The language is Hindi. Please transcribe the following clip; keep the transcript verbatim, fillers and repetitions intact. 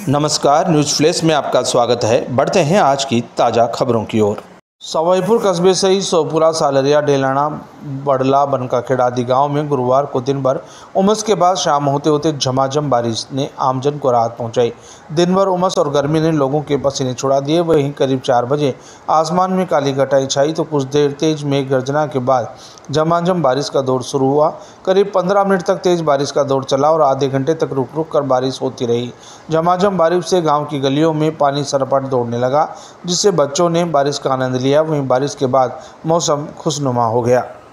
नमस्कार, न्यूज़ फ्लैश में आपका स्वागत है। बढ़ते हैं आज की ताज़ा खबरों की ओर। सवाईपुर कस्बे से ही सोपुरा, सालरिया, डेलाना, बड़ला, बनकाखेड़ा आदि गाँव में गुरुवार को दिन भर उमस के बाद शाम होते होते झमाझम बारिश ने आमजन को राहत पहुंचाई। दिन भर उमस और गर्मी ने लोगों के पसीने छुड़ा दिए। वहीं करीब चार बजे आसमान में काली घटाई छाई तो कुछ देर तेज मेघ गर्जना के बाद झमाझम बारिश का दौर शुरू हुआ। करीब पंद्रह मिनट तक तेज बारिश का दौर चला और आधे घंटे तक रुक रुक कर बारिश होती रही। झमाझम बारिश से गांव की गलियों में पानी सरपट दौड़ने लगा, जिससे बच्चों ने बारिश का आनंद लिया। वहीं बारिश के बाद मौसम खुशनुमा हो गया।